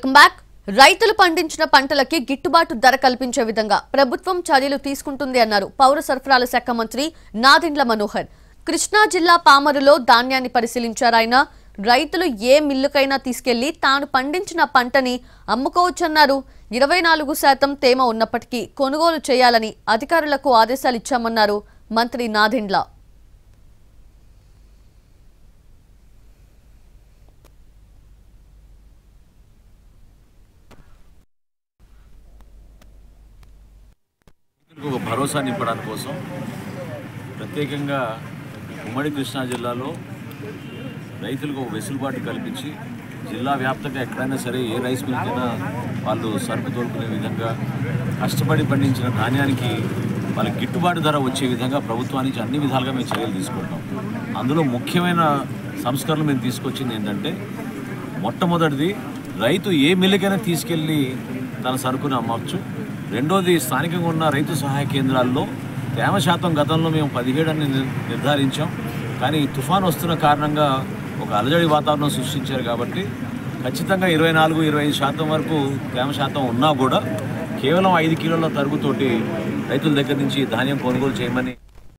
Welcome back. రైతులు పండించిన పంటలకి గిట్టుబాటు ధర కల్పించే విధంగా ప్రభుత్వం చర్యలు తీసుకుంటుంది అన్నారు పౌర సరఫరాల శాఖ మంత్రి నాదెండ్ల మనోహర్. కృష్ణా జిల్లా పామరులో ధాన్యాన్ని పరిశీలించారు ఆయన. రైతులు ఏ మిల్లుకైనా తీసుకెళ్లి తాను పండించిన పంటని అమ్ముకోవచ్చన్నారు. 24% తేమ ఉన్నప్పటికీ కొనుగోలు చేయాలని అధికారులకు ఆదేశాలు ఇచ్చామన్నారు మంత్రి నాదెండ్ల. భరోసా నింపడానికి కోసం ప్రత్యేకంగా ఉమ్మడి కృష్ణా జిల్లాలో రైతులకు ఒక వెసులుబాటు కల్పించి జిల్లా వ్యాప్తంగా ఎక్కడైనా సరే ఏ రైస్ మిల్కైనా వాళ్ళు సరుకు తోలుకునే విధంగా కష్టపడి పండించిన ధాన్యానికి వాళ్ళకి గిట్టుబాటు ధర వచ్చే విధంగా ప్రభుత్వానికి అన్ని విధాలుగా మేము చర్యలు తీసుకుంటాం. అందులో ముఖ్యమైన సంస్కరణలు మేము తీసుకొచ్చింది ఏంటంటే, మొట్టమొదటిది రైతు ఏ మిల్లుకైనా తీసుకెళ్ళి తన సరుకును అమ్మవచ్చు. రెండోది, స్థానికంగా ఉన్న రైతు సహాయ కేంద్రాల్లో తేమ శాతం గతంలో మేము 17 అని నిర్ధారించాం. కానీ తుఫాను వస్తున్న కారణంగా ఒక అలజడి వాతావరణం సృష్టించారు కాబట్టి ఖచ్చితంగా 24-25% వరకు తేమ శాతం ఉన్నా కూడా కేవలం 5 కిలోల తరుగుతోటి రైతుల దగ్గర నుంచి ధాన్యం కొనుగోలు చేయమని